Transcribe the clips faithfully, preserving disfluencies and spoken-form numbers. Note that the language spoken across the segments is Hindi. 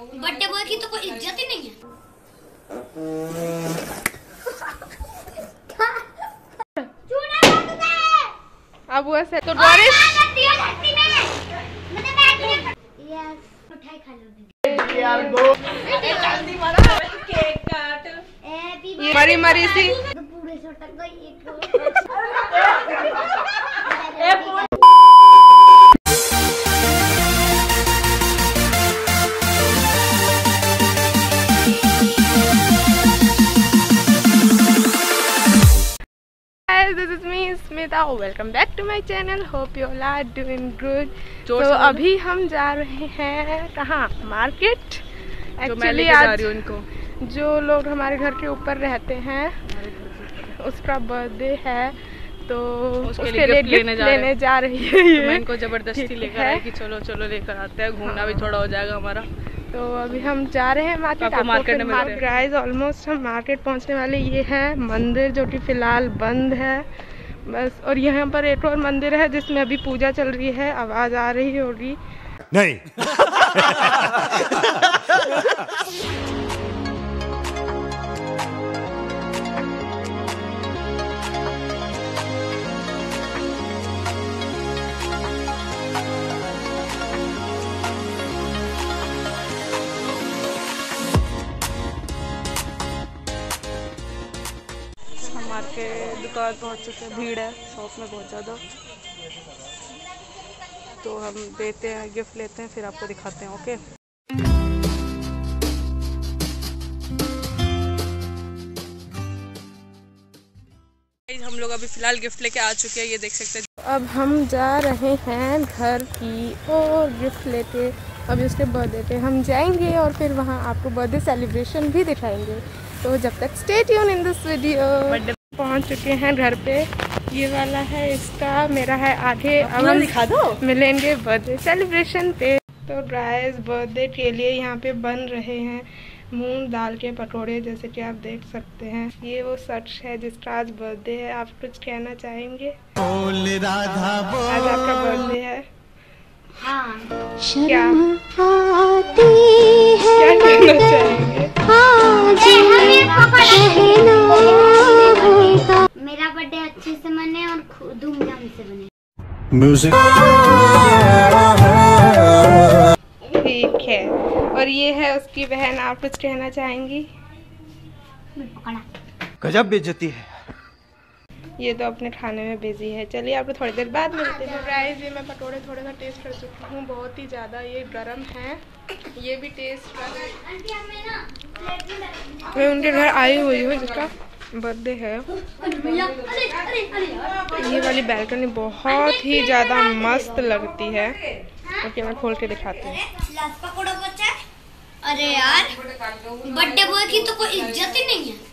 बर्थडे बॉय की तो कोई इज्जत ही नहीं है। अब वो से तो डोरिस मरी मरी सी पूरे छोटा This is me Smita. Welcome back to my channel. Hope you all are doing good. तो अभी हम जा रहे हैं कहाँ? मार्केट। एक्चुअली आज उनको जो लोग हमारे घर के ऊपर रहते हैं उसका बर्थडे है तो उसके लिए गिफ्ट लेने जा, लेने जा रही है। ये तो मैं इनको जबरदस्ती लेकर आई कि चलो चलो लेकर आते हैं, घूमना हाँ। भी थोड़ा हो जाएगा हमारा। तो अभी हम जा रहे हैं मार्केट। आपको मार्केट में मिलते हैं। गाइस ऑलमोस्ट हम मार्केट पहुंचने वाले। ये है मंदिर जो कि फिलहाल बंद है बस। और यहाँ पर एक और मंदिर है जिसमें अभी पूजा चल रही है। आवाज आ रही होगी नहीं। के दुकान पहुंच चुके हैं, भीड़ है शॉप में बहुत ज़्यादा। तो हम देते हैं, गिफ्ट लेते हैं, फिर आपको दिखाते हैं। ओके हम लोग अभी फ़िलहाल गिफ्ट लेके आ चुके हैं, ये देख सकते हैं। अब हम जा रहे हैं घर की और गिफ्ट लेते। अभी उसके बर्थडे पे हम जाएंगे और फिर वहाँ आपको बर्थडे सेलिब्रेशन भी दिखाएंगे। तो जब तक stay tune in this video. पहुंच चुके हैं घर पे। ये वाला है इसका, मेरा है आगे। अब हम दिखा दो मिलेंगे बर्थडे सेलिब्रेशन पे। तो गाइस बर्थडे के लिए यहाँ पे बन रहे हैं मूंग दाल के पकौड़े, जैसे कि आप देख सकते हैं। ये वो शख्स है जिसका आज बर्थडे है। आप कुछ कहना चाहेंगे? बोल राधा बोल। आज आपका बर्थडे है। हाँ। क्या क्या कहना चाहेंगे? मेरा बर्थडे अच्छे से मने और धूमधाम से बने। म्यूजिक ठीक है। और ये है उसकी बहन। आप कुछ कहना चाहेंगी? गजब बेइज्जती है। ये तो अपने खाने में बिजी है। चलिए आपको थोड़ी देर बाद मिलते हैं। गाइस ये मैं पकौड़े थोड़े सा टेस्ट कर चुकी हूँ, बहुत ही ज़्यादा ये गरम है। ये भी टेस्ट कर। मैं उनके घर आई हुई हूँ जिसका बर्थडे है। ये वाली बैल्कनी बहुत ही ज़्यादा मस्त लगती है। ओके मैं खोल के दिखाती हूँ। अरे यार बर्थडे बॉय की तो कोई इज्जत ही नहीं है।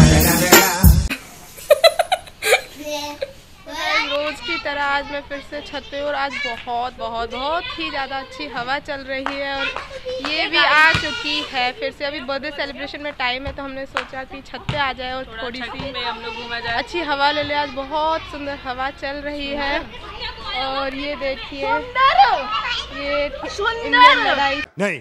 रोज की तरह आज मैं फिर से छत पे, और आज बहुत बहुत बहुत ही ज़्यादा अच्छी हवा चल रही है। और ये भी आ चुकी है फिर से। अभी बर्थडे सेलिब्रेशन में टाइम है तो हमने सोचा कि छत पे आ जाए और थोड़ी सी हम लोग घूमा जाए, अच्छी हवा ले ले। आज बहुत सुंदर हवा चल रही है। और ये देखिए ये लड़ाई नहीं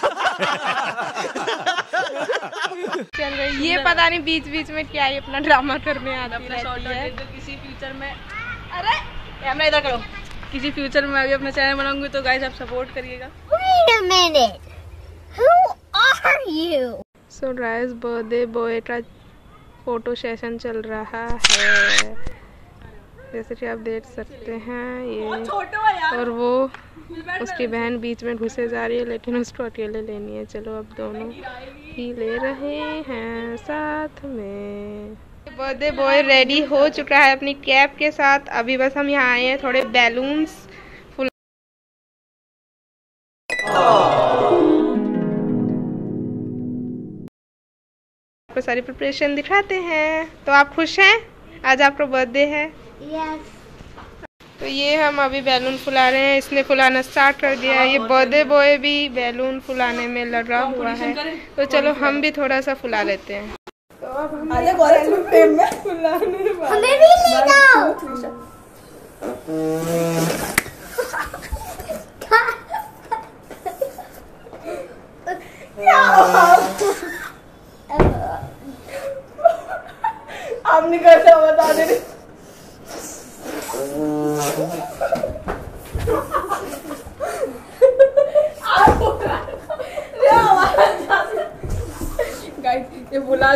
चल रही। ये पता नहीं बीच बीच में क्या ही अपना ड्रामा करने आती रहती है। किसी फ्यूचर में अरे कैमरा इधर करो। किसी फ्यूचर में अभी अपना चैनल बनाऊंगी तो गाइस आप सपोर्ट करिएगा। Wait a minute. Who are you? So guys birthday boy का फोटो सेशन चल रहा है, जैसे कि आप देख सकते हैं। ये और वो उसकी बहन बीच में घुसे जा रही है, लेकिन उसको अकेले लेनी है। चलो अब दोनों ही ले रहे हैं साथ में। बर्थडे बॉय रेडी हो चुका है अपनी कैप के साथ। अभी बस हम यहाँ आए हैं थोड़े बैलून्स फुल। आपको सारी प्रिपरेशन दिखाते हैं। तो आप खुश हैं? आज आपका बर्थडे है। yes. तो ये हम अभी बैलून फुला रहे हैं। इसने फुलाना स्टार्ट कर दिया है। ये बर्थडे बॉय भी बैलून फुलाने में लगा हुआ है। तो चलो हम भी थोड़ा सा फुला लेते हैं। तो अब हम हमें भी ले जाओ।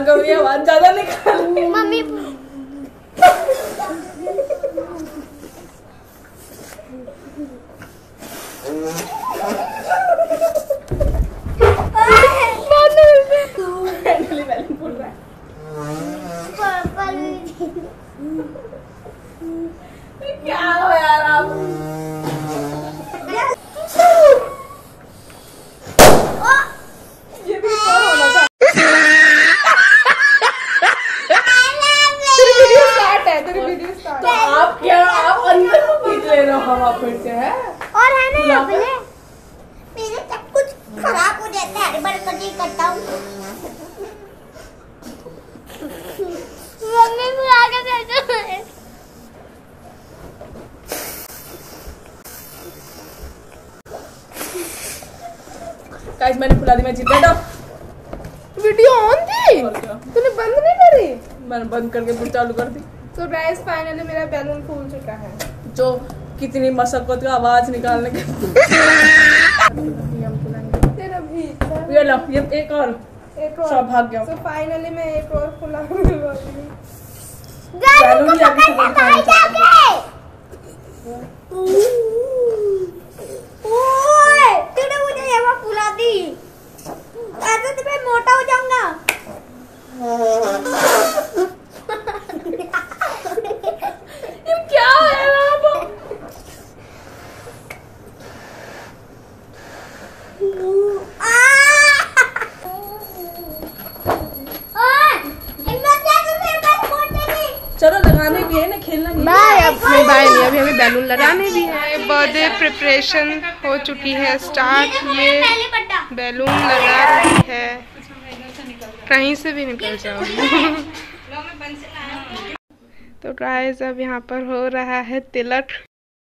कभी आवाज ज्यादा निकाल। मम्मी क्या हो यार आप? ये भी कौन होना था? तेरी वीडियो स्टार्ट है, तेरी वीडियो स्टार्ट। तो आप क्या आप अंदर को खींच ले रहे हो हवा फिर से है? और है ना अपने मेरे सब कुछ खराब हो जाता है, बड़े बड़े करता हूँ। मम्मी बुला के भेजो है। गाइस मैंने फुला दी, मैं जीत गया। वीडियो ऑन थी, तूने बंद नहीं करी? मैंने बंद करके फिर चालू कर दी। तो गाइस फाइनली मेरा बैलून फूल चुका है, जो कितनी मशक्कत का आवाज निकालने के। तेरा भी ये लो, ये एक और एक और सौभाग्य। तो फाइनली मैं एक और फुलाने वाली हूँ। बैलून भी आगे से भाई जाके ओए तूने मुझे ये वो फुला दी, ऐसे तो मैं मोटा हो जाऊंगा। ये क्या है आप? चलो लगाने भी है ना, खेलना नहीं बाय। अब नहीं बाय नहीं, अभी हमें बैलून लगाने भी है। बर्थडे प्रिपरेशन हो चुकी है स्टार्ट, में बैलून लगा रही है, कहीं से भी निकल जाओ। तो गाइस अब यहाँ पर हो रहा है Tilak.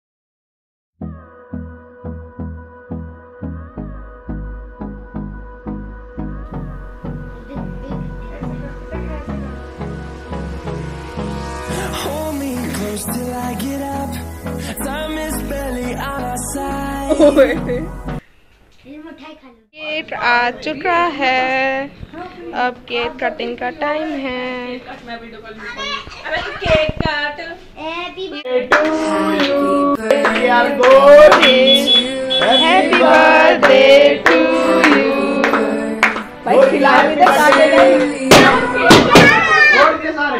Till I get up, time is barely on our side. Cake आ चुका है, अब केक कटिंग का टाइम है। केक काट। Happy happy birthday to you. भाई खिला भी दे सारे नहीं। छोड़ दे सारे।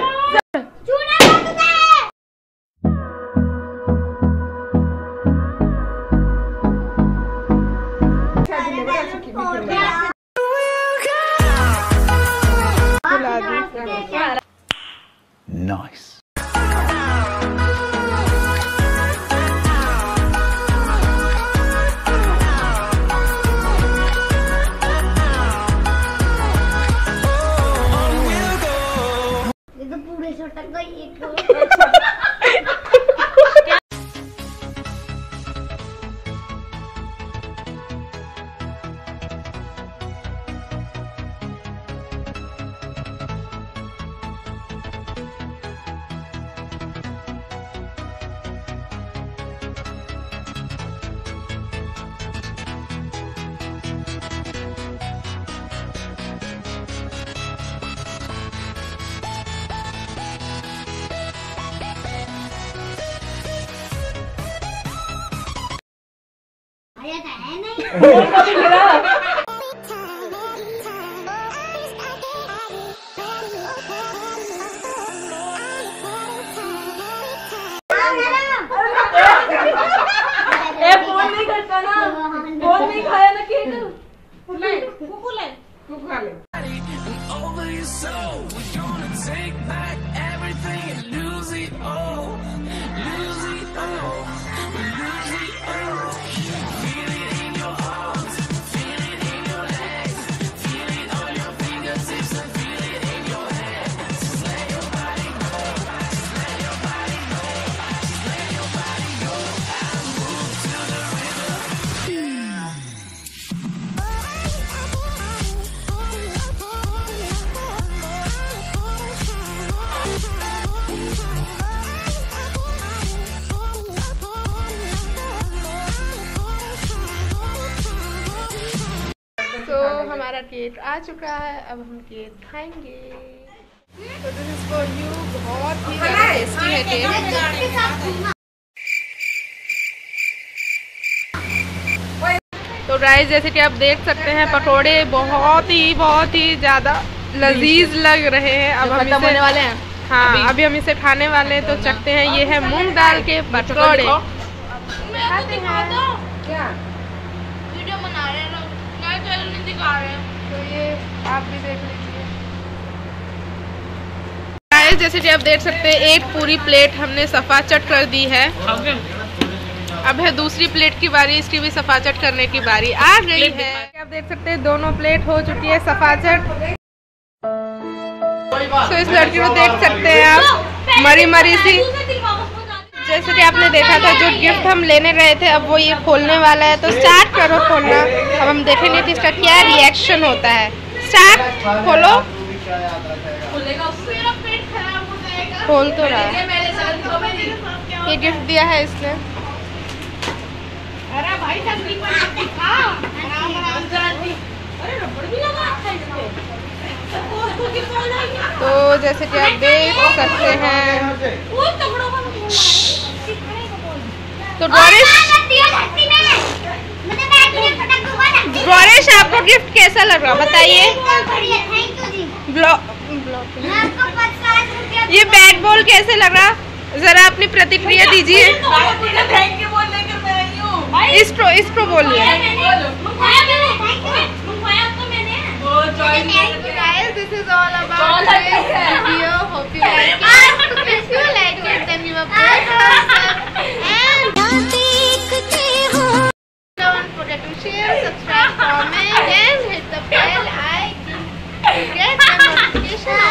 Nice. ये तो पूरे छोटा का एक है नहीं। ए फोन नहीं करता ना, फोन नहीं खाया ना केक। ले कुकू ले कुकू खा ले। Over your soul, we're gonna take back everything and lose it all, lose it all, lose it all. Feel it in your arms, feel it in your legs, feel it on your fingertips and feel it in your head. Just let your body go, just let your body go, just let your body go and move to the rhythm. तो हमारा केक आ चुका है, अब हम केक खाएंगे। तो दिस इज फॉर यू। बहुत ही ज़्यादा टेस्टी है टेस्ट। तो गाइस जैसे कि आप देख सकते हैं पकोड़े बहुत ही बहुत ही ज़्यादा लजीज लग रहे हैं। अब हम इसे होने वाले हैं। हाँ अभी, अभी हम इसे खाने वाले हैं। तो चखते हैं। ये है मूंग दाल के पकोड़े। खाते हैं। क्या वीडियो बना रहे हैं लोग, नया चैनल नहीं दिखा रहे हैं। तो ये आप भी देख लीजिए। गाइस जैसे कि आप देख सकते हैं एक पूरी प्लेट हमने सफाचट कर दी है। अब है दूसरी प्लेट की बारी। इसकी भी सफाचट करने की बारी आ गई है। आप देख सकते हैं दोनों प्लेट हो चुकी है सफाचट। तो इस लड़की को देख सकते हैं आप मरी मरी सी। जैसे कि आपने देखा था जो गिफ्ट हम लेने गए थे अब वो ये खोलने वाला है। तो स्टार्ट करो खोलना। अब हम देखेंगे कि इसका क्या रिएक्शन होता है। स्टार्ट। खोलो। खोल तो रहा है। ये गिफ्ट दिया है इसने। अरे भाई तो जैसे कि आप देख सकते हैं तो गौरीश गौरीश आपको गिफ्ट कैसा लग रहा बताइए। ये बैट बॉल कैसे लग रहा जरा अपनी प्रतिक्रिया दीजिए। इसको इसको बोलिए। Guys, this is all about today's video. Hope you like it. If you like it, then you are and don't forget to share, subscribe, comment, and hit the bell icon to get the notification.